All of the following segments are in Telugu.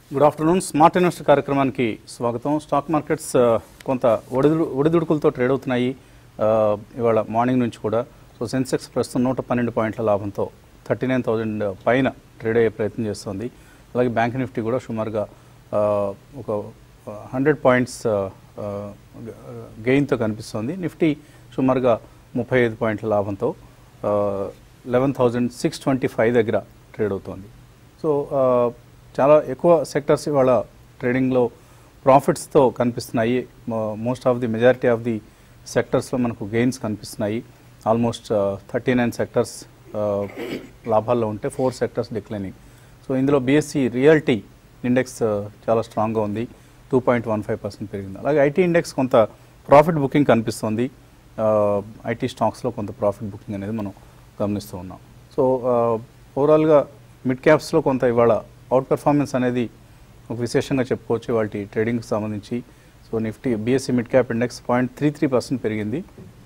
Good afternoon. స్మార్ట్ ఇన్వెస్టర్ కార్యక్రమానికి స్వాగతం. స్టాక్ మార్కెట్స్ కొంత ఒడిదుడుకులతో ట్రేడ్ అవుతున్నాయి ఇవాళ మార్నింగ్ నుంచి కూడా. సో సెన్సెక్స్ ప్రస్తుతం 112 పాయింట్ల లాభంతో 39,000 పైన ట్రేడ్ అయ్యే ప్రయత్నం చేస్తుంది. అలాగే బ్యాంక్ నిఫ్టీ కూడా సుమారుగా ఒక 100 పాయింట్స్ గెయిన్తో కనిపిస్తుంది. నిఫ్టీ సుమారుగా 35 పాయింట్ల లాభంతో 11,625 దగ్గర ట్రేడ్ అవుతోంది. సో చాలా ఎక్కువ సెక్టర్స్ ఇవాళ ట్రేడింగ్లో ప్రాఫిట్స్తో కనిపిస్తున్నాయి. Most of the majority of the సెక్టర్స్లో మనకు గెయిన్స్ కనిపిస్తున్నాయి. ఆల్మోస్ట్ 39 సెక్టర్స్ లాభాల్లో ఉంటే 4 సెక్టర్స్ డిక్లైనింగ్. సో ఇందులో బిఎస్సి రియల్టీ ఇండెక్స్ చాలా స్ట్రాంగ్గా ఉంది, 2.15% పెరిగింది. అలాగే ఐటీ ఇండెక్స్ కొంత ప్రాఫిట్ బుకింగ్ కనిపిస్తుంది. ఐటీ స్టాక్స్లో కొంత ప్రాఫిట్ బుకింగ్ అనేది మనం గమనిస్తూ ఉన్నాం. సో ఓవరాల్గా మిడ్ క్యాప్స్లో కొంత ఇవాళ అవుట్ పెర్ఫార్మెన్స్ అనేది ఒక విశేషంగా చెప్పుకోవచ్చు ఇవాళ ట్రేడింగ్కి సంబంధించి. So Nifty BSE mid cap index 0.33% పెరిగింది.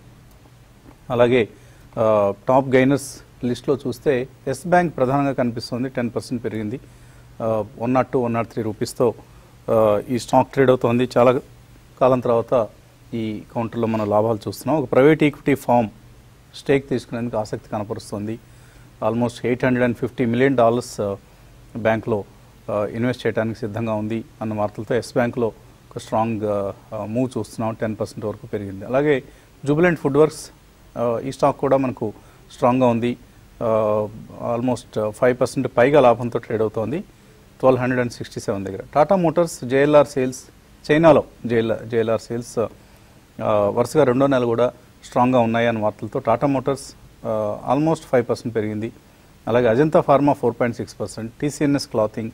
అలాగే టాప్ గైనర్స్ లిస్ట్లో చూస్తే ఎస్ బ్యాంక్ ప్రధానంగా కనిపిస్తుంది, 10% పెరిగింది. 102-103 రూపీస్తో ఈ స్టాక్ ట్రేడ్ అవుతోంది. చాలా కాలం తర్వాత ఈ కౌంటర్లో మనం లాభాలు చూస్తున్నాం. ఒక ప్రైవేట్ ఈక్విటీ ఫామ్ స్టేక్ తీసుకునేందుకు ఆసక్తి కనపరుస్తుంది. ఆల్మోస్ట్ $850 మిలియన్ బ్యాంక్లో ఇన్వెస్ట్ చేయడానికి సిద్ధంగా ఉంది అన్న వార్తలతో ఎస్ బ్యాంక్లో ఒక స్ట్రాంగ్ మూవ్ చూస్తున్నాం, 10% వరకు పెరిగింది. అలాగే జూబిలెంట్ ఫుడ్ వర్క్స్ ఈ స్టాక్ కూడా మనకు స్ట్రాంగ్గా ఉంది. ఆల్మోస్ట్ 5% పైగా లాభంతో ట్రేడ్ అవుతోంది, 1267 దగ్గర. టాటా మోటార్స్ జేఎల్ఆర్ సేల్స్, చైనాలో జేఎల్ఆర్ సేల్స్ వరుసగా రెండో నెల కూడా స్ట్రాంగ్గా ఉన్నాయి అన్న వార్తలతో టాటా మోటార్స్ ఆల్మోస్ట్ 5% పెరిగింది. అలాగే Ajanta Pharma 4.6%, TCNS clothing,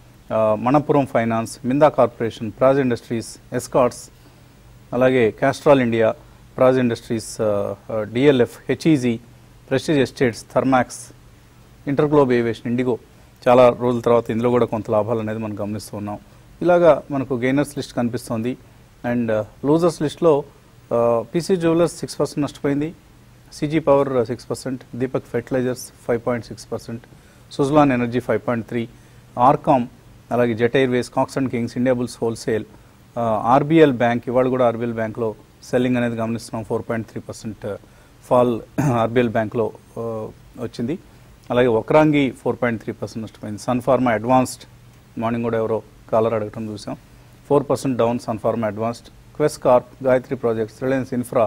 Manappuram finance, Minda corporation, Praj industries, Escorts, అలాగే Castrol India, Praj industries, DLF, HEG, Prestige Estates, Thermax, InterGlobe Aviation, IndiGo చాలా రోజుల తర్వాత ఇందులో కూడా కొంత లాభాలు అనేది మనం గమనిస్తూ ఉన్నాం. ఇలాగా మనకు గెయినర్స్ లిస్ట్ కనిపిస్తోంది. అండ్ లూజర్స్ లిస్ట్లో పీసీ జ్యువెలర్స్ 6% నష్టపోయింది, CG Power 6%, Deepak Fertilizers 5.6%, Suzlon Energy 5.3%, RCom, అలాగే Jet Airways, Cox and Kings, India Bulls wholesale, RBL Bank, ఇవాళ కూడా ఆర్బీఎల్ బ్యాంక్లో సెల్లింగ్ అనేది గమనిస్తున్నాం. 4.3% ఫాల్ ఆర్బీఎల్ బ్యాంక్లో వచ్చింది. అలాగే వక్రాంగి 4.3% నష్టపోయింది. సన్ ఫార్మా అడ్వాన్స్డ్, మార్నింగ్ కూడా ఎవరో కాలర్ అడగటం చూసాం, 4% down Sun Pharma advanced. Quess Corp, Gayatri Projects, Reliance Infra,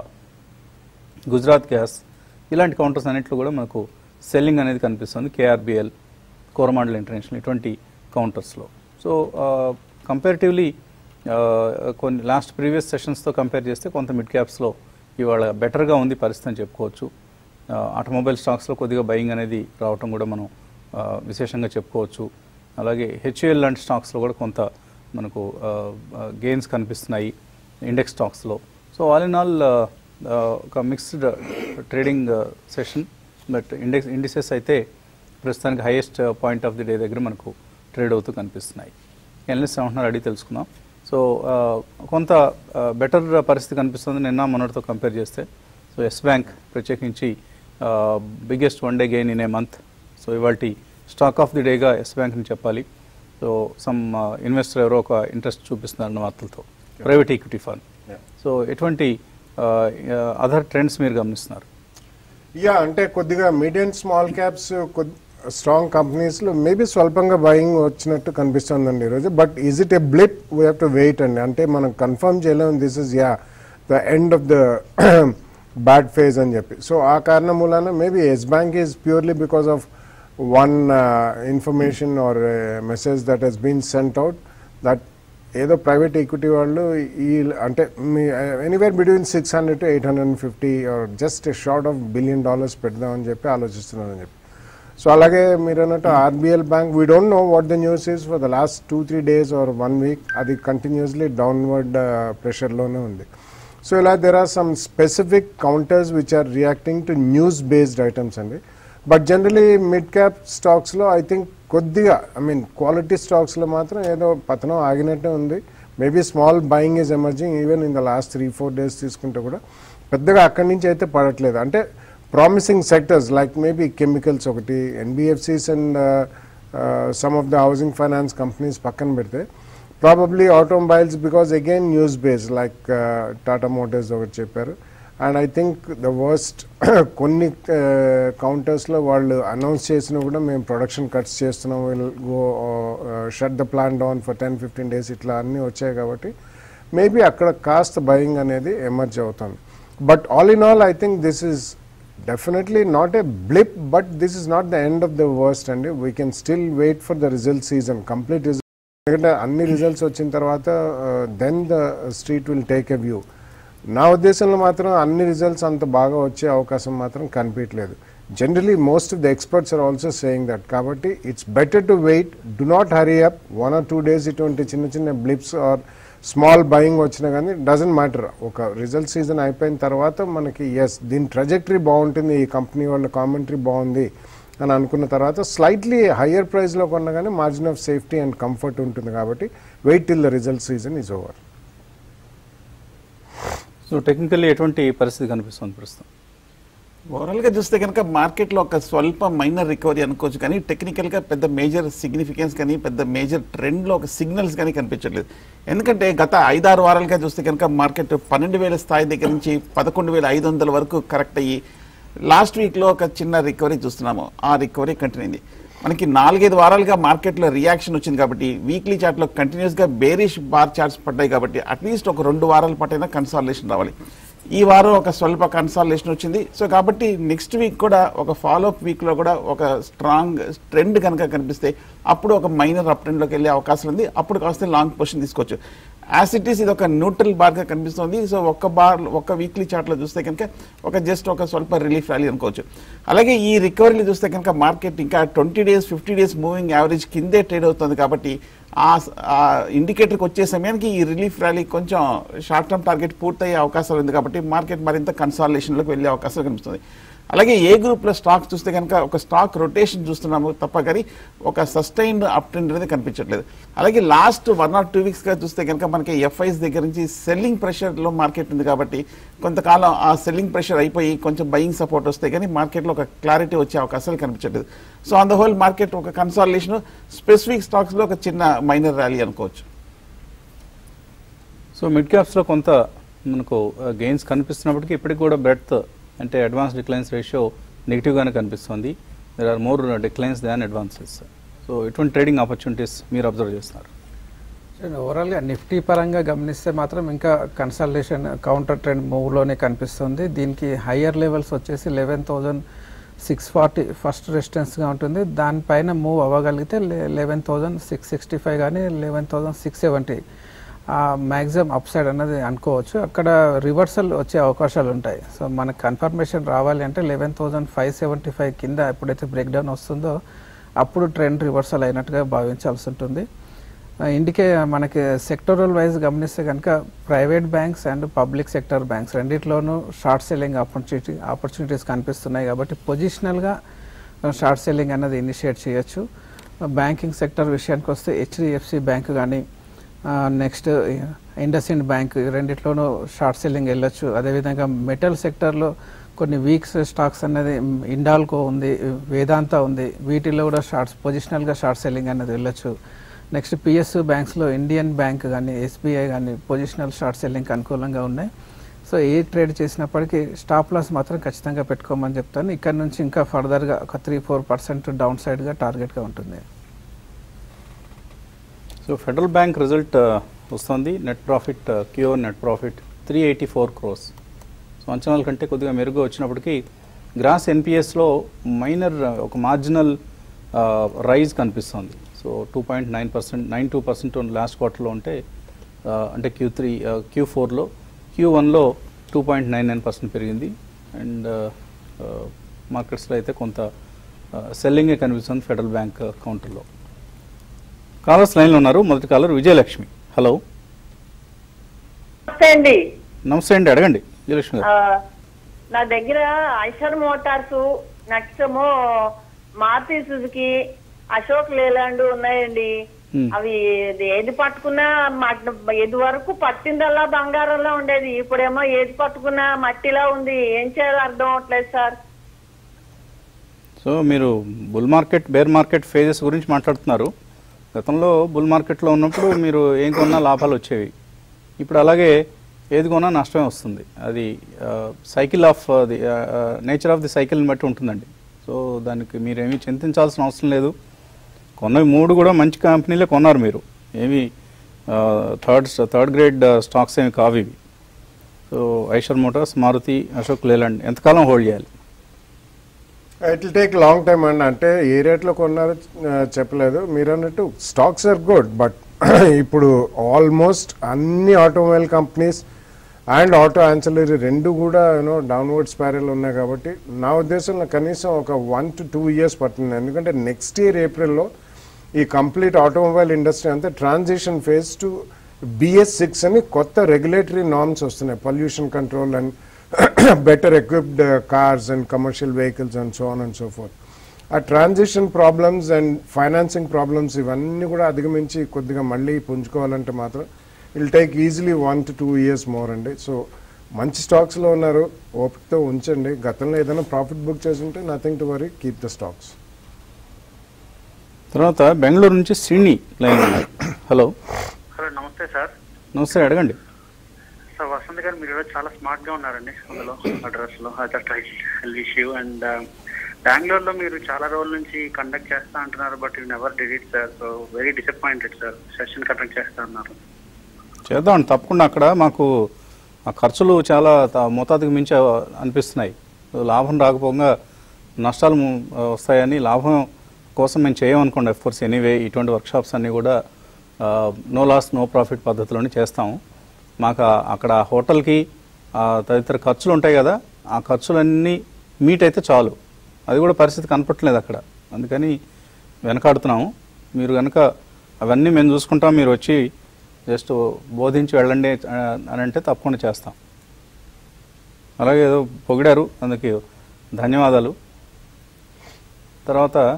Gujarat Gas, ఇలాంటి కౌంటర్స్ అన్నింటిలో కూడా మనకు సెల్లింగ్ అనేది కనిపిస్తుంది. కేఆర్బిఎల్, కోరమాండల్ ఇంటర్నేషనల్, ఇటువంటి కౌంటర్స్లో. సో కంపారిటివ్లీ కొన్ని లాస్ట్ ప్రీవియస్ సెషన్స్తో కంపేర్ చేస్తే కొంత మిడ్ క్యాప్స్లో ఇవాళ బెటర్గా ఉంది పరిస్థితి అని చెప్పుకోవచ్చు. ఆటోమొబైల్ స్టాక్స్లో కొద్దిగా బయింగ్ అనేది రావటం కూడా మనం విశేషంగా చెప్పుకోవచ్చు. అలాగే హెచ్ఏఎల్ లాంటి స్టాక్స్లో కూడా కొంత మనకు గెయిన్స్ కనిపిస్తున్నాయి ఇండెక్స్ స్టాక్స్లో. సో ఆల్ ఇన్ ఆల్ ఒక mixed trading session. But indices అయితే ప్రస్తుతానికి highest point of the day దగ్గర మనకు ట్రేడ్ అవుతూ కనిపిస్తున్నాయి. ఎనలిస్ట్ ఏమంటున్నారు అడిగి తెలుసుకుందాం. సో కొంత బెటర్ పరిస్థితి కనిపిస్తుంది నిన్న మొన్నటితో కంపేర్ చేస్తే. సో ఎస్ బ్యాంక్ ప్రత్యేకించి biggest one day gain in a month. So ఇవాళ స్టాక్ ఆఫ్ ది డేగా ఎస్ బ్యాంక్ని చెప్పాలి. సో సమ్ ఇన్వెస్టర్ ఎవరో ఒక ఇంట్రెస్ట్ చూపిస్తున్నారన్న వార్తలతో ప్రైవేట్ ఈక్విటీ ఫండ్. సో ఎటువంటి అదర్ ట్రెండ్స్ మీరు గమనిస్తున్నారు? అంటే కొద్దిగా మీడియం స్మాల్ క్యాప్స్ స్ట్రాంగ్ కంపెనీస్లో మేబీ స్వల్పంగా బయింగ్ వచ్చినట్టు కనిపిస్తుందండి ఈరోజు. But is it a blip? We have to wait అండి. అంటే మనం కన్ఫర్మ్ చేయలేము this is the end of the bad phase అని చెప్పి. సో ఆ కారణం మూలాన maybe Yes Bank is purely because of one information or message that he's been sent out that ఏదో ప్రైవేట్ ఈక్విటీ వాళ్ళు ఈ అంటే anywhere between 600 to 850 or just short of $1 billion పెడదామని చెప్పి ఆలోచిస్తున్నారని చెప్పి. సో అలాగే మీరు అన్నట్టు RBL Bank, we don't know what the news is for the last 2-3 days or 1 week. అది కంటిన్యూస్లీ డౌన్వర్డ్ ప్రెషర్లోనే ఉంది. సో ఇలా there are some specific counters which are reacting to news based items అండి. బట్ జనరలీ మిడ్ క్యాప్ స్టాక్స్లో ఐ థింక్ కొద్దిగా క్వాలిటీ స్టాక్స్లో మాత్రం ఏదో పతనం ఆగినట్టే ఉంది. Maybe small buying is emerging even in the last 3-4 days తీసుకుంటే కూడా పెద్దగా అక్కడి నుంచి అయితే పడట్లేదు. అంటే promising sectors like maybe chemicals ఒకటి, NBFCs and some of the housing finance companies పక్కన పెడితే probably automobiles because again news base like Tata Motors ఒకటి చెప్పారు. And I think the worst కొన్ని కౌంటర్స్లో వాళ్ళు అనౌన్స్ చేసినా కూడా మేము ప్రొడక్షన్ కట్స్ చేస్తున్నాం, will go shut the plan down for 10-15 days ఇట్లా అన్నీ వచ్చాయి కాబట్టి మేబీ అక్కడ కాస్త బయింగ్ అనేది ఎమర్జ్ అవుతుంది. But all in all I think this is definitely not a blip, but this is not the end of the worst అండి. We can still wait for the result season, complete result. ఎందుకంటే అన్ని రిజల్ట్స్ వచ్చిన తర్వాత then the street will take a view. నా ఉద్దేశంలో మాత్రం అన్ని రిజల్ట్స్ అంత బాగా వచ్చే అవకాశం మాత్రం కనిపించలేదు. Generally most of the experts are also saying that. కాబట్టి it's better to wait, do not hurry up. 1 or 2 days ఇటువంటి చిన్న చిన్న బ్లిప్స్ ఆర్ స్మాల్ బయింగ్ వచ్చినా కానీ డజంట్ మ్యాటర్. ఒక రిజల్ట్ సీజన్ అయిపోయిన తర్వాత మనకి ఎస్ దీని ట్రజెక్టరీ బాగుంటుంది, ఈ కంపెనీ వాళ్ళ కామెంటరీ బాగుంది అని అనుకున్న తర్వాత స్లైట్లీ హయ్యర్ ప్రైస్లో కొన్నా కానీ margin of safety and comfort ఉంటుంది. కాబట్టి wait till the result season is over. So technically ఎటువంటి పరిస్థితి కనిపిస్తుంది ప్రస్తుతం? ఓవరాల్గా చూస్తే కనుక మార్కెట్లో ఒక స్వల్ప మైనర్ రికవరీ అనుకోవచ్చు, కానీ టెక్నికల్గా పెద్ద మేజర్ సిగ్నిఫికెన్స్ కానీ పెద్ద మేజర్ ట్రెండ్లో ఒక సిగ్నల్స్ కానీ కనిపించట్లేదు. ఎందుకంటే గత 5-6 వారాలుగా చూస్తే కనుక మార్కెట్ 12,000 స్థాయి దగ్గర నుంచి 11,500 వరకు కరెక్ట్ అయ్యి లాస్ట్ వీక్లో ఒక చిన్న రికవరీ చూస్తున్నాము. ఆ రికవరీ కంటిన్యూ అయింది. మనకి 4-5 వారాలుగా మార్కెట్లో రియాక్షన్ వచ్చింది కాబట్టి వీక్లీ చార్ట్లో కంటిన్యూస్గా బేరిష్ బార్ చార్ట్స్ పడ్డాయి కాబట్టి అట్లీస్ట్ ఒక 2 వారాల పాటైనా కన్సాలిడేషన్ రావాలి. ఈ వారం ఒక స్వల్ప కన్సాలిడేషన్ వచ్చింది. సో కాబట్టి నెక్స్ట్ వీక్ కూడా ఒక ఫాలోఅప్ వీక్లో కూడా ఒక స్ట్రాంగ్ ట్రెండ్ కనుక కనిపిస్తే అప్పుడు ఒక మైనర్ అప్ ట్రెండ్లోకి వెళ్ళే అవకాశం ఉంది. అప్పుడు కాస్త లాంగ్ పొజిషన్ తీసుకోవచ్చు. యాజ్ ఇట్ ఈస్ ఇది ఒక న్యూట్రల్ బార్గా కనిపిస్తుంది. సో ఒక్క వీక్లీ చార్ట్లో చూస్తే కనుక ఒక స్వల్ప రిలీఫ్ ర్యాలీ అనుకోవచ్చు. అలాగే ఈ రికవరీలు చూస్తే కనుక మార్కెట్ ఇంకా 20 days 50 days మూవింగ్ యావరేజ్ కిందే ట్రేడ్ అవుతుంది. కాబట్టి ఆ ఇండికేటర్కి వచ్చే సమయానికి ఈ రిలీఫ్ ర్యాలీ కొంచెం షార్ట్ టర్మ్ టార్గెట్ పూర్తయ్యే అవకాశాలు ఉంది. కాబట్టి మార్కెట్ మరింత కన్సాలిడేషన్లోకి వెళ్ళే అవకాశాలు కనిపిస్తుంది. అలాగే ఏ గ్రూప్లో స్టాక్స్ చూస్తే కనుక ఒక స్టాక్ రొటేషన్ చూస్తున్నాము తప్ప కానీ ఒక సస్టైన్డ్ అప్ ట్రెండ్ అనేది కనిపించట్లేదు. అలాగే లాస్ట్ 1 or 2 weeksగా చూస్తే కనుక మనకి ఎఫ్ఐస్ దగ్గర నుంచి సెల్లింగ్ ప్రెషర్లో మార్కెట్ ఉంది. కాబట్టి కొంతకాలం ఆ సెల్లింగ్ ప్రెషర్ అయిపోయి కొంచెం బయింగ్ సపోర్ట్ వస్తే కానీ మార్కెట్లో ఒక క్లారిటీ వచ్చే అవకాశాలు కనిపించట్లేదు. So on the whole market ఒక కన్సాలిడేషన్, స్పెసిఫిక్ స్టాక్స్లో ఒక చిన్న మైనర్ ర్యాలీ అనుకోవచ్చు. సో మిడ్ క్యాప్స్లో కొంత మనకు గెయిన్స్ కనిపిస్తున్నప్పటికీ ఇప్పటికి కూడా బ్రెడ్త్ అంటే అడ్వాన్స్ డిక్లైన్స్ రేషియో నెగిటివ్గానే కనిపిస్తుంది. There are more declines than advances. So ఎటువంటి ట్రేడింగ్ ఆపర్చునిటీస్ మీరు అబ్జర్వ్ చేస్తున్నారు? ఓవరాల్గా నిఫ్టీ పరంగా గమనిస్తే మాత్రం ఇంకా కన్సల్టేషన్ కౌంటర్ ట్రెండ్ మూవ్లోనే కనిపిస్తుంది. దీనికి హయ్యర్ లెవెల్స్ వచ్చేసి 11,640 ఫస్ట్ రెసిస్టెన్స్గా ఉంటుంది. దానిపైన మూవ్ అవ్వగలిగితే 11,665 కానీ 11,670 మ్యాక్సిమం అప్ సైడ్ అన్నది అనుకోవచ్చు. అక్కడ రివర్సల్ వచ్చే అవకాశాలు ఉంటాయి. సో మనకు కన్ఫర్మేషన్ రావాలి అంటే 11,575 కింద ఎప్పుడైతే బ్రేక్ డౌన్ వస్తుందో అప్పుడు ట్రెండ్ రివర్సల్ అయినట్టుగా భావించాల్సి ఉంటుంది. మనకి సెక్టరల్ వైజ్ గమనిస్తే కనుక private banks and public sector banks రెండిట్లోనూ షార్ట్ సెల్లింగ్ ఆపర్చునిటీస్ కనిపిస్తున్నాయి. కాబట్టి పొజిషనల్గా షార్ట్ సెల్లింగ్ అన్నది ఇనిషియేట్ చేయొచ్చు. బ్యాంకింగ్ సెక్టర్ విషయానికి వస్తే హెచ్డిఎఫ్సి బ్యాంక్ కానీ నెక్స్ట్ ఇండస్ఇండ్ బ్యాంక్ రెండిట్లోనూ షార్ట్ సెల్లింగ్ వెళ్ళొచ్చు. అదేవిధంగా మెటల్ సెక్టర్లో కొన్ని వీక్స్ స్టాక్స్ అనేది ఇండాల్కో ఉంది, వేదాంత ఉంది, వీటిల్లో కూడా పొజిషనల్గా షార్ట్ సెల్లింగ్ అనేది వెళ్ళొచ్చు. నెక్స్ట్ పిఎస్యు బ్యాంక్స్లో ఇండియన్ బ్యాంక్ కానీ ఎస్బీఐ కానీ పొజిషనల్ షార్ట్ సెల్లింగ్కి అనుకూలంగా ఉన్నాయి. సో ఏ ట్రేడ్ చేసినప్పటికీ స్టాప్ లాస్ మాత్రం ఖచ్చితంగా పెట్టుకోమని చెప్తాను. ఇక్కడ నుంచి ఇంకా ఫర్దర్గా ఒక 3-4% డౌన్ సైడ్గా టార్గెట్గా ఉంటుంది. సో ఫెడరల్ బ్యాంక్ రిజల్ట్ వస్తుంది. Net profit QR net profit 384 crores. So అంచనాల కంటే కొద్దిగా మెరుగ్గా వచ్చినప్పటికీ గ్రాస్ ఎన్పిఎస్లో మైనర్ ఒక మార్జినల్ రైజ్ కనిపిస్తుంది. సో 2.92% లాస్ట్ క్వార్టర్లో ఉంటే అంటే Q4లో Q1లో 2.99% పెరిగింది. అండ్ మార్కెట్స్లో అయితే కొంత సెల్లింగే కనిపిస్తుంది ఫెడరల్ బ్యాంక్ కౌంటర్లో. కాలర్స్ లైన్లో ఉన్నారు. మొదటి కాలర్ విజయలక్ష్మి. హలో, నమస్తే అండి, అడగండి విజయలక్ష్మి గారు. నా దగ్గర ఐషర్ మోటార్స్, నెక్స్ట్ ఏమో మారుతి సుజుకి, అశోక్ లేలాండ్ ఉన్నాయండి. అవి ఏది పట్టుకున్నా ఇది వరకు పట్టిందల్లా బంగారంలో ఉండేది, ఇప్పుడేమో ఏది పట్టుకున్నా మట్టిలా ఉంది. ఏం చేయాలో అర్థం అవట్లేదు సార్. సో సో మీరు bull market bear market phases గురించి మాట్లాడుతున్నారు. గతంలో బుల్ మార్కెట్లో ఉన్నప్పుడు మీరు ఏం కొన్నా లాభాలు వచ్చేవి. ఇప్పుడు అలాగే ఏది కొన్నా నష్టమే వస్తుంది. అది cycle of the nature of the సైకిల్ని బట్టి ఉంటుందండి. సో దానికి మీరేమీ చింతించాల్సిన అవసరం లేదు. కొన్నవి 3 కూడా మంచి కంపెనీలే కొన్నారు మీరు. ఏమి థర్డ్ గ్రేడ్ స్టాక్స్ ఏమి కావు ఇవి. So Eicher Motors, Maruti, Ashok Leyland ఎంతకాలం హోల్డ్ చేయాలి? It will take long time అండి. అంటే ఏ రేట్లో కొన్నారో చెప్పలేదు. మీరు అన్నట్టు స్టాక్స్ ఆర్ గుడ్, బట్ ఇప్పుడు ఆల్మోస్ట్ అన్ని automobile companies and auto ancillary రెండు కూడా డౌన్వర్డ్ స్పైరల్ ఉన్నాయి. కాబట్టి నా ఉద్దేశంలో కనీసం ఒక 1 to 2 years పడుతుంది. ఎందుకంటే నెక్స్ట్ ఇయర్ ఏప్రిల్లో ఈ కంప్లీట్ ఆటోమొబైల్ ఇండస్ట్రీ అంతా ట్రాన్సిషన్ ఫేజ్ టు BS6 అని కొత్త రెగ్యులేటరీ నార్మ్స్ వస్తున్నాయి. Pollution control and better equipped cars and commercial vehicles and so on and so forth. ఆ transition problems and financing problems ఇవన్నీ కూడా అధిగమించి కొద్దిగా మళ్ళీ పుంజుకోవాలంటే మాత్రం it'll take easily 1 to 2 years more అండి. సో మంచి స్టాక్స్లో ఉన్నారు, ఓపికతో ఉంచండి. గతంలో ఏదైనా ప్రాఫిట్ బుక్ చేసి ఉంటే nothing to worry, keep the stocks. తర్వాత బెంగళూరు నుంచి శ్రీని లైన్. హలో. హలో, నమస్తే సార్. నమస్తే, అడగండి. సార్ వసంత్ గారు, మీరు చాలా స్మార్ట్ గా ఉన్నారండి అందులో అడ్రస్ లో. Wish you. అండ్ బెంగళూరులో మీరు చాలా రోజుల నుంచి కండక్ట్ చేస్తా అంటున్నారు, but you never did it sir. So very disappointed sir. Session conduct చేస్తా అన్నారు. చేద్దాం తప్పకుండా. అక్కడ మాకు ఆ ఖర్చులు చాలా మోతాదుకు మించి అనిపిస్తున్నాయి. లాభం రాకపోగా నష్టాలు వస్తాయని లాభం కోసం మేము చేయమనుకోండి. అఫ్ కోర్స్ ఎనీవే ఇటువంటి వర్క్షాప్స్ అన్నీ కూడా నో లాస్ నో ప్రాఫిట్ పద్ధతిలోనే చేస్తాము. మాకు అక్కడ హోటల్కి తదితర ఖర్చులు ఉంటాయి కదా, ఆ ఖర్చులన్నీ మీట్ అయితే చాలు. అది కూడా పరిస్థితి కనపట్లేదు అక్కడ, అందుకని వెనకాడుతున్నాము. మీరు కనుక అవన్నీ మేము చూసుకుంటాం, మీరు వచ్చి జస్ట్ బోధించి వెళ్ళండి అని అంటే తప్పకుండా చేస్తాం. అలాగే ఏదో పొగిడారు, అందుకు ధన్యవాదాలు. తర్వాత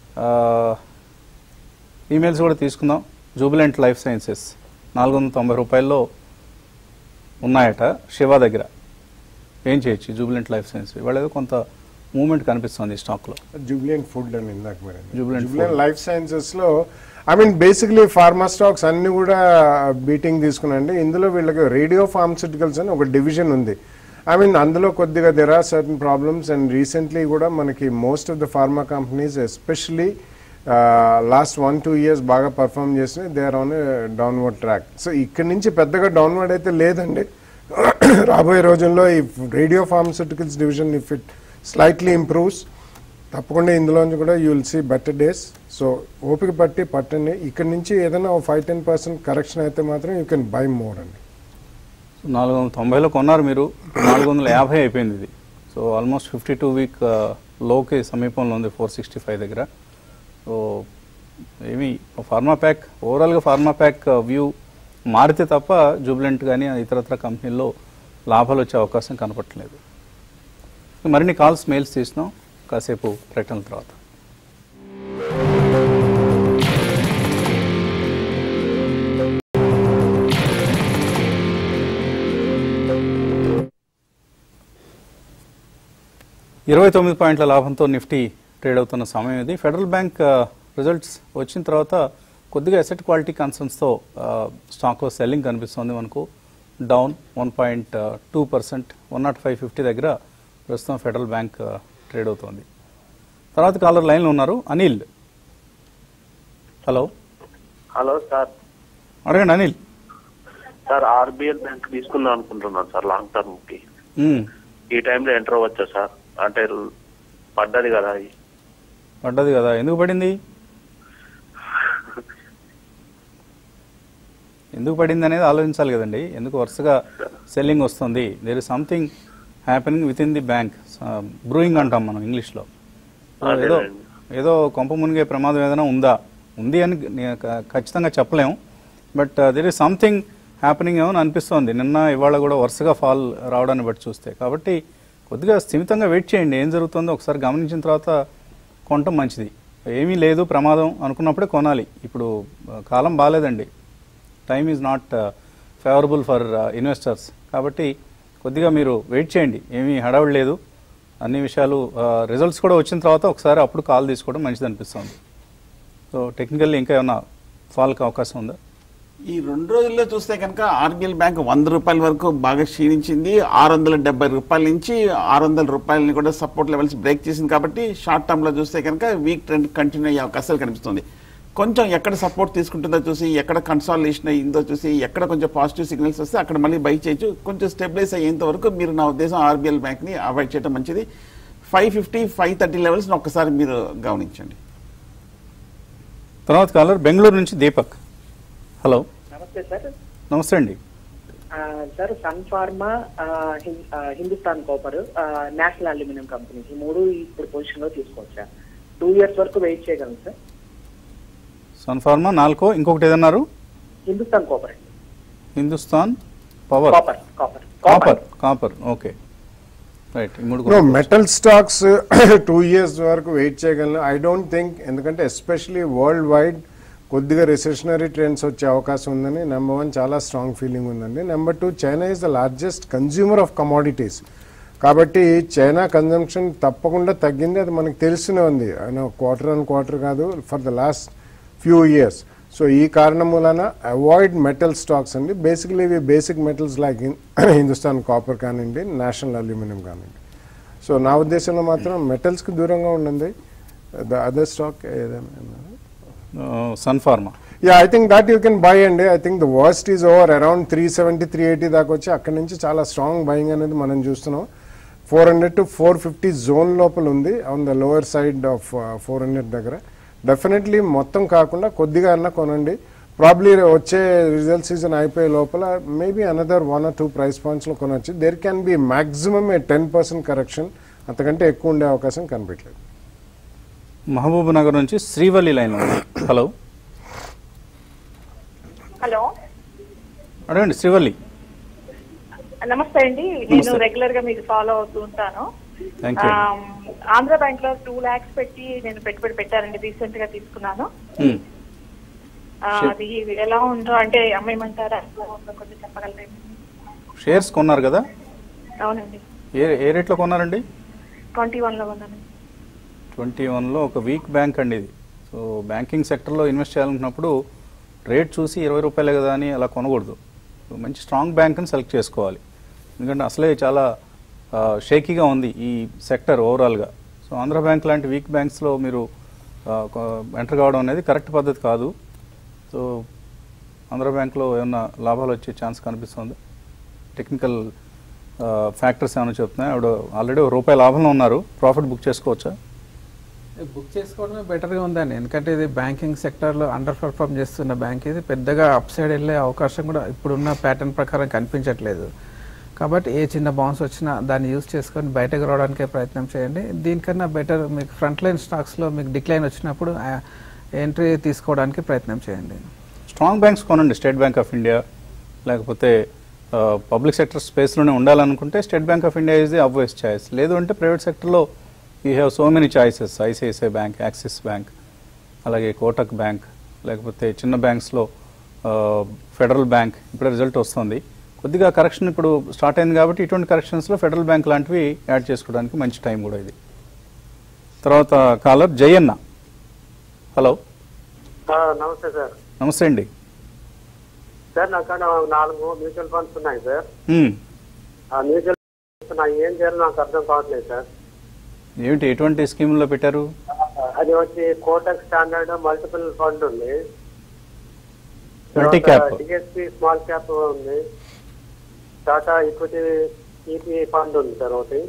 ఈమెయిల్స్ కూడా తీసుకుందాం. జూబిలెంట్ లైఫ్ సైన్సెస్ 490 రూపాయల్లో ఉన్నాయట శివ దగ్గర. ఏం చేయొచ్చు జూబిలెంట్ లైఫ్ సైన్స్? ఇవాళ ఏదో కొంత మూవ్మెంట్ కనిపిస్తుంది ఈ స్టాక్లో. జూబిలెంట్ ఫుడ్ అని ఇందాక మేడం. జూబిలెంట్ లైఫ్ సైన్సెస్లో బేసిక్లీ ఫార్మా స్టాక్స్ అన్ని కూడా బీటింగ్ తీసుకున్నాండి. ఇందులో వీళ్ళకి రేడియో ఫార్మస్యూటికల్స్ అని ఒక డివిజన్ ఉంది. అందులో కొద్దిగా there are certain problems. And recently కూడా మనకి most of the pharma companies especially last 1-2 years బాగా పర్ఫామ్ చేసినాయి. They are on a downward track. So ఇక్కడ నుంచి పెద్దగా డౌన్వర్డ్ అయితే లేదండి. రాబోయే రోజుల్లో ఈ radio pharmaceuticals division if it slightly improves, తప్పకుండా ఇందులోంచి కూడా you will see better days. So ఓపిక పట్టండి. ఇక్కడ నుంచి ఏదైనా 5-10% కరెక్షన్ అయితే మాత్రం యూ కెన్ బై మోర్ అండి. 490లో కొన్నారు మీరు, 450 అయిపోయింది ఇది. సో ఆల్మోస్ట్ 52 వీక్ లోకి సమీపంలో ఉంది, 465 దగ్గర. సో ఏమి ఫార్మా ప్యాక్ ఓవరాల్గా ఫార్మా ప్యాక్ వ్యూ మారితే తప్ప జూబిలెంట్ కానీ ఇతరత్ర కంపెనీల్లో లాభాలు వచ్చే అవకాశం కనపట్లేదు. మరిన్ని కాల్స్ మెయిల్స్ తీసినాం కాసేపు ప్రకటనల తర్వాత. $29 పాయింట్ల లాభంతో నిఫ్టీ ట్రేడ్ అవుతున్న సమయం ఇది. ఫెడరల్ బ్యాంక్ రిజల్ట్స్ వచ్చిన తర్వాత కొద్దిగా అసెట్ క్వాలిటీ కన్సర్న్స్తో స్టాక్లో సెల్లింగ్ కనిపిస్తుంది మనకు. డౌన్ 1.2%, 105.50 దగ్గర ప్రస్తుతం ఫెడరల్ బ్యాంక్ ట్రేడ్ అవుతోంది. తర్వాత కాలర్ లైన్లో ఉన్నారు అనిల్. హలో. Hello sir. అడగండి అనిల్. సార్ ఆర్బిఎల్ బ్యాంక్ తీసుకుందాం అనుకుంటున్నాను సార్ లాంగ్ టర్మ్ కి. ఈ టైంలో ఎంటర్ అవ్వచ్చా సార్? అంటే పడ్డది కదా. పడ్డది కదా, ఎందుకు పడింది? ఎందుకు పడింది అనేది ఆలోచించాలి కదండి. ఎందుకు వరుసగా సెల్లింగ్ వస్తుంది? There is something happening with in the bank. Brewing అంటాం మనం ఇంగ్లీష్లో. ఏదో కొంప మునిగే ప్రమాదం ఏదైనా ఉంది అని ఖచ్చితంగా చెప్పలేము. But there is something happening ఏమో అనిపిస్తోంది. నిన్న ఇవాళ కూడా వరుసగా ఫాల్ రావడాన్ని బట్టి చూస్తే. కాబట్టి కొద్దిగా స్థిమితంగా వెయిట్ చేయండి. ఏం జరుగుతుందో ఒకసారి గమనించిన తర్వాత కొనటం మంచిది. ఏమీ లేదు ప్రమాదం అనుకున్నప్పుడే కొనాలి. ఇప్పుడు కాలం బాగాలేదండి. Time is not favourable for investors. కాబట్టి కొద్దిగా మీరు వెయిట్ చేయండి. ఏమీ హడావుడి లేదు. అన్ని విషయాలు రిజల్ట్స్ కూడా వచ్చిన తర్వాత ఒకసారి అప్పుడు కాల్ తీసుకోవడం మంచిది అనిపిస్తుంది. సో టెక్నికల్లీ ఇంకా ఏమైనా ఫాల్కి అవకాశం ఉందా? ఈ 2 రోజుల్లో చూస్తే కనుక ఆర్బీఎల్ బ్యాంక్ 100 రూపాయల వరకు బాగా క్షీణించింది. 670 రూపాయల నుంచి 600 రూపాయలని కూడా సపోర్ట్ లెవెల్స్ బ్రేక్ చేసింది. కాబట్టి షార్ట్ టర్మ్లో చూస్తే కనుక వీక్ ట్రెండ్ కంటిన్యూ అయ్యే అవకాశాలు కనిపిస్తుంది. కొంచెం ఎక్కడ సపోర్ట్ తీసుకుంటుందో చూసి, ఎక్కడ కన్సాలిడేషన్ అయ్యిందో చూసి, ఎక్కడ కొంచెం పాజిటివ్ సిగ్నల్స్ వస్తే అక్కడ మళ్ళీ బై చేయొచ్చు. కొంచెం స్టెబిలైజ్ అయ్యేంత వరకు మీరు నా ఉద్దేశం ఆర్బీఎల్ బ్యాంక్ని అవాయిడ్ చేయడం మంచిది. 550, 530 లెవెల్స్ని ఒక్కసారి మీరు గమనించండి. తర్వాత కాలర్ బెంగళూరు నుంచి దీపక్. హలో. నమస్తే సార్. నమస్తే అండి. Sir Sun pharma, Hindustan copper, national aluminium company ఈ 3 ఇప్పుడు పొజిషన్ లో తీసుకోవచ్చా? 2 years వరకు వెయిట్ చేయగలం సార్? సన్ ఫార్మా, నాల్కో, ఇంకొకటి ఏదన్నారు? Hindustan copper. Hindustan power, copper. Okay, right. Metal stocks 2 years వరకు వెయిట్ చేయగలను. ఐ డోంట్ థింక్, ఎందుకంటే ఎస్పెషలీ వరల్డ్ వైడ్ కొద్దిగా రిసెషనరీ ట్రెండ్స్ వచ్చే అవకాశం ఉందని నెంబర్ 1 చాలా స్ట్రాంగ్ ఫీలింగ్ ఉందండి. Number 2, China is the largest consumer of commodities. కాబట్టి చైనా కన్జంప్షన్ తప్పకుండా తగ్గింది, అది మనకు తెలిసినే ఉంది. క్వార్టర్ కాదు, for the last few years. So ఈ కారణం వలన అవాయిడ్ మెటల్ స్టాక్స్ అండి. బేసిక్లీ ఇవి basic metals like Hindustan copper కానివ్వండి, నేషనల్ అల్యూమినియం కానివ్వండి. సో నా ఉద్దేశంలో మాత్రం మెటల్స్కి దూరంగా ఉండండి. ద అదర్ స్టాక్ ఏదైనా Sun pharma, I think that you can buy అండి. I think the worst is over. Around 370, 380 దాకా వచ్చి అక్కడి నుంచి చాలా స్ట్రాంగ్ బయింగ్ అనేది మనం చూస్తున్నాం. 400 to 450 జోన్ లోపల ఉంది, on the lower side of 400 దగ్గర. డెఫినెట్లీ మొత్తం కాకుండా కొద్దిగా అన్నా కొనండి. ప్రాబ్లీ వచ్చే రిజల్ట్ సీజన్ అయిపోయే లోపల మేబీ అనదర్ 1 or 2 ప్రైస్ పాయింట్స్లో కొనవచ్చు. There can be maximum 10% correction, అంతకంటే ఎక్కువ ఉండే అవకాశం కనిపించలేదు. మహబూబ్ నగర్ నుంచి శ్రీవల్లి లైన్. హలో. హలో, అడగండి శ్రీవల్లి. నమస్తే అండి. నేను రెగ్యులర్ గా మీకు ఫాలో అవుతూ ఉంటాను. ఆంధ్ర బ్యాంక్ లో 2 lakhs పెట్టి నేను పెట్టుబడి పెట్టానండి, రీసెంట్ గా తీసుకున్నాను. అది ఎలా ఉందో అంటే అమ్మేయమంటారా, కొంచెం చెప్పగలరా? షేర్స్ కొన్నారు కదా? అవునండి. ఏ రేట్లో కొన్నారండి? 21 లో కొన్నాను. 21లో ఒక వీక్ బ్యాంక్ అండి ఇది. సో బ్యాంకింగ్ సెక్టర్లో ఇన్వెస్ట్ చేయాలనుకున్నప్పుడు రేట్ చూసి 20 రూపాయలే కదా అని అలా కొనకూడదు. మంచి స్ట్రాంగ్ బ్యాంక్ని సెలెక్ట్ చేసుకోవాలి. ఎందుకంటే అసలే చాలా షేకీగా ఉంది ఈ సెక్టర్ ఓవరాల్గా. సో ఆంధ్ర బ్యాంక్ లాంటి వీక్ బ్యాంక్స్లో మీరు ఎంటర్ కావడం అనేది కరెక్ట్ పద్ధతి కాదు. సో ఆంధ్ర బ్యాంక్లో ఏమన్నా లాభాలు వచ్చే ఛాన్స్ కనిపిస్తుంది? టెక్నికల్ ఫ్యాక్టర్స్ ఏమైనా చెప్తున్నాయి? ఆవిడ ఆల్రెడీ ₹1 లాభంలో ఉన్నారు, ప్రాఫిట్ బుక్ చేసుకోవచ్చా? బుక్ చేసుకోవడమే బెటర్గా ఉందండి. ఎందుకంటే ఇది బ్యాంకింగ్ సెక్టర్లో అండర్ పర్ఫార్మ్ చేస్తున్న బ్యాంక్, ఇది పెద్దగా అప్ సైడ్ వెళ్ళే అవకాశం కూడా ఇప్పుడున్న ప్యాటర్న్ ప్రకారం కనిపించట్లేదు. కాబట్టి ఏ చిన్న బౌన్స్ వచ్చినా దాన్ని యూజ్ చేసుకొని బయటకు రావడానికే ప్రయత్నం చేయండి. దీనికన్నా బెటర్ మీకు ఫ్రంట్ లైన్ స్టాక్స్లో మీకు డిక్లైన్ వచ్చినప్పుడు ఎంట్రీ తీసుకోవడానికి ప్రయత్నం చేయండి. స్ట్రాంగ్ బ్యాంక్స్ కొనండి. స్టేట్ బ్యాంక్ ఆఫ్ ఇండియా, లేకపోతే పబ్లిక్ సెక్టర్ స్పేస్లోనే ఉండాలనుకుంటే state bank of India is the obvious choice. లేదు అంటే ప్రైవేట్ సెక్టర్లో you have so many choices. ICICI bank, Axis bank, అలాగే కోటక్ బ్యాంక్, లేకపోతే చిన్న బ్యాంక్స్లో ఫెడరల్ బ్యాంక్. ఇప్పుడే రిజల్ట్ వస్తుంది. కొద్దిగా కరెక్షన్ ఇప్పుడు స్టార్ట్ అయింది కాబట్టి ఇటువంటి కరెక్షన్స్లో ఫెడరల్ బ్యాంక్ లాంటివి యాడ్ చేసుకోవడానికి మంచి టైం కూడా ఇది. తర్వాత కాలర్ జయన్న. హలో. నమస్తే సార్. నమస్తే అండి. సార్ నాకు 4 మ్యూచువల్ ఫండ్స్ ఉన్నాయి సార్. ఆ మ్యూచువల్ ఫండ్స్ ఏం చేయాలో నాకు అర్థం కావట్లేదు సార్. ఏమిటి, ఎటువంటి స్కీమ్లో పెట్టారు? అది వచ్చి కోటక్ స్టాండర్డ్ మల్టిపుల్ ఫండ్ ఉంది, multi cap, DSP small cap ఉంది, టాటా ఈక్విటీ ఈపీ ఫండ్ ఉంది సార్ ఒకటి,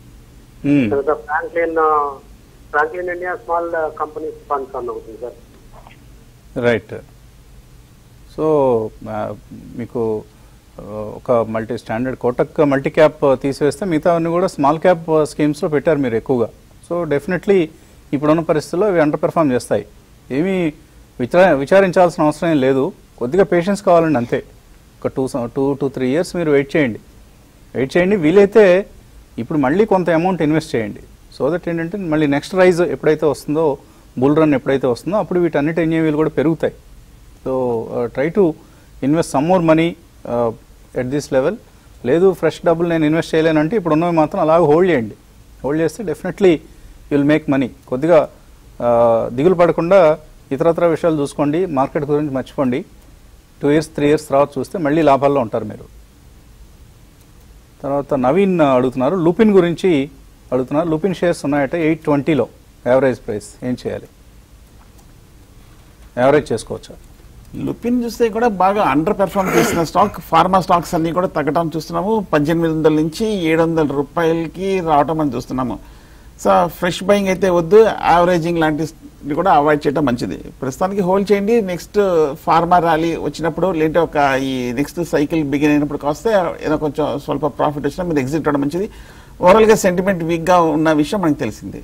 Franklin India small companies fund fund అవుతుంది సార్. రైట్. సో మీకు ఒక multi standard Kotak multi cap తీసివేస్తే మిగతా అన్ని కూడా స్మాల్ క్యాప్ స్కీమ్స్లో పెట్టారు మీరు ఎక్కువగా. సో డెఫినెట్లీ ఇప్పుడున్న పరిస్థితుల్లో అవి అండర్ పెర్ఫామ్ చేస్తాయి. ఏమీ విచారించాల్సిన అవసరం ఏం లేదు. కొద్దిగా పేషెన్స్ కావాలండి అంతే. ఒక 2 to 3 years మీరు వెయిట్ చేయండి. వీలైతే ఇప్పుడు మళ్ళీ కొంత అమౌంట్ ఇన్వెస్ట్ చేయండి. సో దట్ ఏంటంటే మళ్ళీ నెక్స్ట్ రైజ్ ఎప్పుడైతే వస్తుందో, బుల్ రన్ ఎప్పుడైతే వస్తుందో అప్పుడు వీటన్నిటి ఎన్ఏవీలు కూడా పెరుగుతాయి. So try to invest some more money at this level. లేదు ఫ్రెష్ డబ్బులు నేను ఇన్వెస్ట్ చేయలేనంటే ఇప్పుడు ఉన్నవి మాత్రం అలాగే హోల్డ్ చేయండి. హోల్డ్ చేస్తే డెఫినెట్లీ విల్ మేక్ మనీ. కొద్దిగా దిగులు పడకుండా ఇతరత్ర విషయాలు చూసుకోండి, మార్కెట్ గురించి మర్చిపోండి. 2 years 3 years తర్వాత చూస్తే మళ్ళీ లాభాల్లో ఉంటారు మీరు. తర్వాత నవీన్ అడుగుతున్నారు, లూపిన్ గురించి అడుగుతున్నారు. లూపిన్ షేర్స్ ఉన్నాయట 820లో యావరేజ్ ప్రైస్, ఏం చేయాలి? యావరేజ్ చేసుకోవచ్చా? లుపిన్ చూస్తే కూడా బాగా అండర్ పెర్ఫార్మ్ చేసిన స్టాక్. ఫార్మా స్టాక్స్ అన్ని కూడా తగ్గడం చూస్తున్నాము. 1800 నుంచి 700 రూపాయలకి రావటం మనం చూస్తున్నాము. సో ఫ్రెష్ బయింగ్ అయితే వద్దు, యావరేజింగ్ లాంటివి కూడా అవాయిడ్ చేయడం మంచిది. ప్రస్తుతానికి హోల్డ్ చేయండి. నెక్స్ట్ ఫార్మా ర్యాలీ వచ్చినప్పుడు లేదంటే ఒక ఈ నెక్స్ట్ సైకిల్ బిగిన్ అయినప్పుడు కాస్తే ఏదో కొంచెం స్వల్ప ప్రాఫిట్ వచ్చినా మీరు ఎగ్జిట్ అవ్వడం మంచిది. ఓవరాల్గా సెంటిమెంట్ వీక్గా ఉన్న విషయం మనకు తెలిసింది.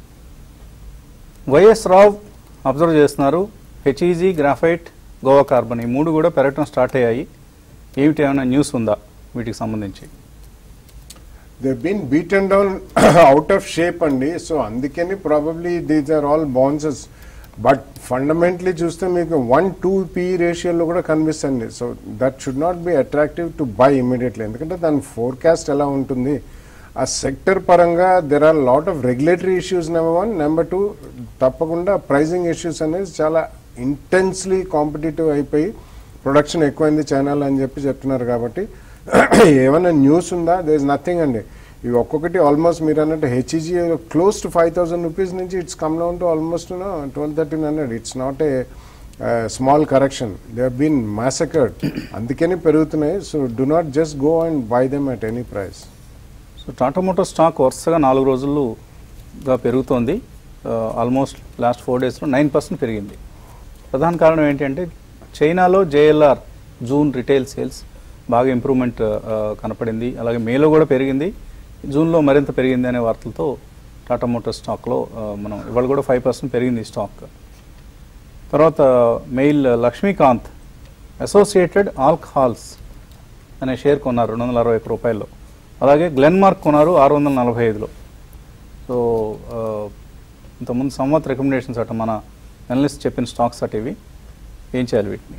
వైఎస్ రావు అబ్జర్వ్ చేస్తున్నారు, హెచ్ఈజీ, గ్రాఫైట్, గోవా కార్బన్ ఈ 3 కూడా పెరగటం స్టార్ట్ అయ్యాయి. ఏమిటి, ఏమైనా న్యూస్ ఉందా వీటికి సంబంధించి? they've been beaten down out of shape అండి. సో అందుకని probably these are all bounces. But fundamentally చూస్తే మీకు 1-2 రేషియోలో కూడా కనిపిస్తుంది. So that should not be attractive to buy immediately, ఎందుకంటే దాని ఫోర్కాస్ట్ ఎలా ఉంటుంది ఆ సెక్టర్ పరంగా. There are lot of regulatory issues number 1. Number 2 తప్పకుండా ప్రైజింగ్ ఇష్యూస్ అనేది చాలా ఇంటెన్స్లీ కాంపిటేటివ్ అయిపోయి ప్రొడక్షన్ ఎక్కువైంది చైనాలో అని చెప్తున్నారు. కాబట్టి ఏమైనా న్యూస్ ఉందా? దేర్ ఇస్ నథింగ్ అండి. ఇవి ఒక్కొక్కటి ఆల్మోస్ట్ మీరు అన్నట్టు హెచ్ఈజీ క్లోజ్ టు 5000 రూపీస్ నుంచి it's come down to almost 1200-1300. It's not a small correction. They have been massacred, అందుకని పెరుగుతున్నాయి. So do not just go and buy them at any price. So Tata motors stock వరుసగా 4 రోజులుగా పెరుగుతోంది. ఆల్మోస్ట్ లాస్ట్ 4 daysలో 9% పెరిగింది. ప్రధాన కారణం ఏంటంటే చైనాలో జేఎల్ఆర్ జూన్ రిటైల్ సేల్స్ బాగా ఇంప్రూవ్మెంట్ కనపడింది. అలాగే మేలో కూడా పెరిగింది, జూన్లో మరింత పెరిగింది అనే వార్తలతో టాటా మోటార్స్ స్టాక్లో మనం ఇవాళ కూడా 5% పెరిగింది స్టాక్. తర్వాత మెయిల్ లక్ష్మీకాంత్, అసోసియేటెడ్ ఆల్కహాల్స్ అనే షేర్ కొన్నారు 261 రూపాయల్లో. అలాగే గ్లెన్మార్క్ కొన్నారు 645లో. సో ఇంతకుముందు సంవత్ రికమెండేషన్స్ అట మన అనలిస్ట్ చెప్పిన స్టాక్స్ అట ఇవి. ఏం చేయాలి వీటిని?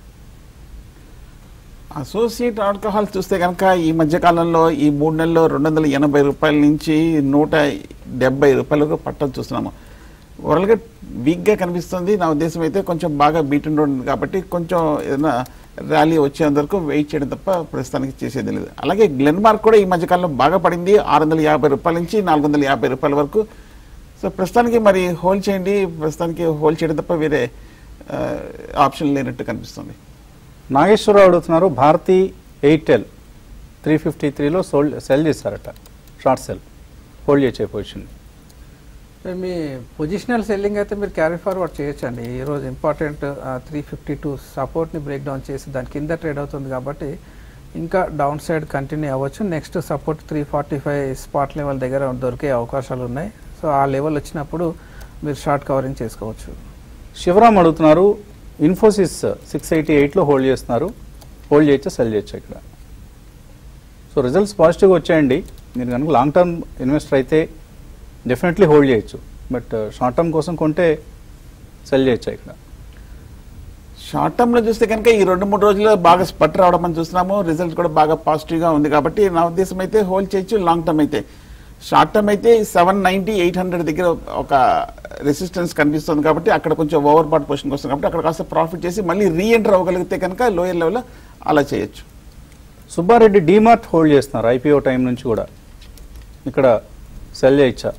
అసోసియేట్ ఆల్కహాల్ చూస్తే కనుక ఈ మధ్యకాలంలో ఈ 3 నెలల్లో 280 రూపాయల నుంచి 170 రూపాయల వరకు పట్టడం చూస్తున్నాము. ఓవరాల్గా వీక్గా కనిపిస్తుంది. నా ఉద్దేశం అయితే కొంచెం బాగా బీటన్ రోడ్ కాబట్టి కొంచెం ఏదైనా ర్యాలీ వచ్చేంత వరకు వెయిట్ చేయడం తప్ప ప్రస్తుతానికి చేసేది లేదు. అలాగే గ్లెన్మార్క్ కూడా ఈ మధ్యకాలంలో బాగా పడింది, 650 రూపాయల నుంచి 450 రూపాయల వరకు. సో ప్రస్తుతానికి మరి హోల్డ్ చేయండి. ప్రస్తుతానికి హోల్డ్ చేయడం తప్ప వేరే ఆప్షన్ లేనట్టు కనిపిస్తుంది. నాగేశ్వరరావు అడుగుతున్నారు, భారతీ ఎయిర్టెల్ 353లో సెల్ చేశారట, షార్ట్ సెల్, హోల్డ్ చేసే పొజిషన్. మీ పొజిషనల్ సెల్లింగ్ అయితే మీరు క్యారీ ఫార్వర్డ్ చేయొచ్చండి. ఈరోజు ఇంపార్టెంట్ 352 సపోర్ట్ని బ్రేక్ డౌన్ చేసి దాని కింద ట్రేడ్ అవుతుంది కాబట్టి ఇంకా డౌన్ సైడ్ కంటిన్యూ అవ్వచ్చు. నెక్స్ట్ సపోర్ట్ 345 స్పాట్ లెవెల్ దగ్గర దొరికే అవకాశాలు ఉన్నాయి. సో ఆ లెవెల్ వచ్చినప్పుడు మీరు షార్ట్ కవరింగ్ చేసుకోవచ్చు. శివరామ్ అడుగుతున్నారు, ఇన్ఫోసిస్ 688లో హోల్డ్ చేస్తున్నారు, హోల్డ్ చేయొచ్చా, సెల్ చేయొచ్చా ఇక్కడ? సో రిజల్ట్స్ పాజిటివ్గా వచ్చాయండి. మీరు కనుక లాంగ్ టర్మ్ ఇన్వెస్టర్ అయితే డెఫినెట్లీ హోల్డ్ చేయొచ్చు. బట్ షార్ట్ టర్మ్ కోసం కొంటే సెల్ చేయొచ్చా ఇక్కడ? షార్ట్ టర్మ్లో చూస్తే కనుక ఈ 2-3 రోజుల్లో బాగా స్పట్ రావడం అని చూస్తున్నాము. రిజల్ట్ కూడా బాగా పాజిటివ్గా ఉంది కాబట్టి నా ఉద్దేశం అయితే హోల్డ్ చేయొచ్చు. లాంగ్ టర్మ్ అయితే, షార్ట్ టర్మ్ అయితే 790-800 దగ్గర ఒక రెసిస్టెన్స్ కనిపిస్తుంది కాబట్టి అక్కడ కొంచెం ఓవర్ బాట్ పొజిషన్కి వస్తుంది కాబట్టి అక్కడ కాస్త ప్రాఫిట్ చేసి మళ్ళీ రీఎంటర్ అవ్వగలిగితే కనుక లోయర్ లెవెల్లో అలా చేయొచ్చు. సుబ్బారెడ్డి డీమార్ట్ హోల్డ్ చేస్తున్నారు ఐపీఓ టైం నుంచి కూడా, ఇక్కడ సెల్ చేయొచ్చా?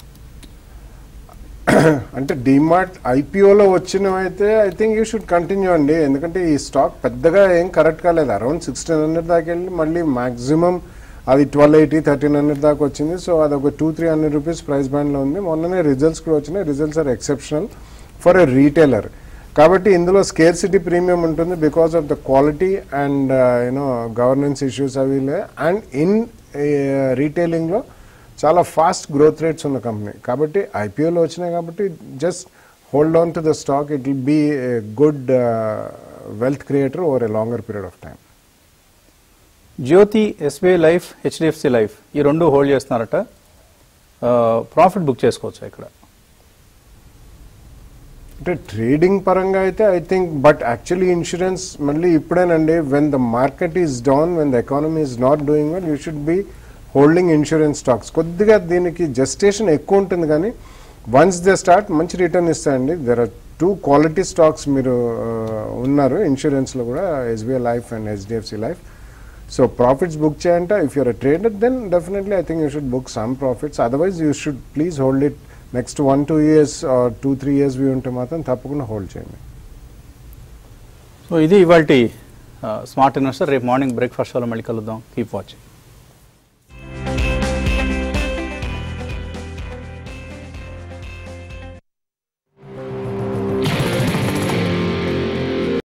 అంటే డీమార్ట్ ఐపీఓలో వచ్చినవైతే I think you should continue అండి. ఎందుకంటే ఈ స్టాక్ పెద్దగా ఏం కరెక్ట్ కాలేదు. అరౌండ్ 1600 దాకా వెళ్ళి మళ్ళీ మాక్సిమం అది 1280-1300 దాకా వచ్చింది. సో అది ఒక 200-300 రూపీస్ ప్రైస్ బ్యాండ్లో ఉంది. మొన్ననే రిజల్ట్స్ కూడా వచ్చినాయి. Results are exceptional for a retailer. కాబట్టి ఇందులో స్కేర్సిటీ ప్రీమియం ఉంటుంది because of the quality and you know governance issues అవి. అండ్ ఇన్ రీటైలింగ్లో చాలా ఫాస్ట్ గ్రోత్ రేట్స్ ఉన్న కంపెనీ కాబట్టి ఐపీఓలో వచ్చినాయి కాబట్టి just hold on to the stock. It will be a good wealth creator over a longer period of time. Jyoti, SBI life, HDFC life ఈ 2 హోల్డ్ చేస్తున్నారట, ప్రాఫిట్ బుక్ చేసుకోవచ్చు ఇక్కడ? అంటే ట్రేడింగ్ పరంగా అయితే I think, but actually insurance మళ్ళీ ఇప్పుడేనండి when the market is down, when the economy is not doing well, you should be holding insurance stocks. కొద్దిగా దీనికి జెస్టేషన్ ఎక్కువ ఉంటుంది కానీ వన్స్ దే స్టార్ట్ మంచి రిటర్న్ ఇస్తాయండి. దెర్ ఆర్ 2 క్వాలిటీ స్టాక్స్ మీరు ఉన్నారు ఇన్సూరెన్స్లో కూడా, SBI life and HDFC life. So profits book చేయంట. If you're a trader then definitely I think you should book some profits. Otherwise you should please hold it. Next 1-2 years or 2-3 years view ఉంటే మాత్రం తప్పకుండా హోల్డ్ చేయండి. సో ఇది ఇవాల్టి స్మార్ట్ ఇన్వెస్టర్. రేపు మార్నింగ్ బ్రేక్ఫాస్ట్ షోలో మళ్ళీ కలుద్దాం. Keep watching.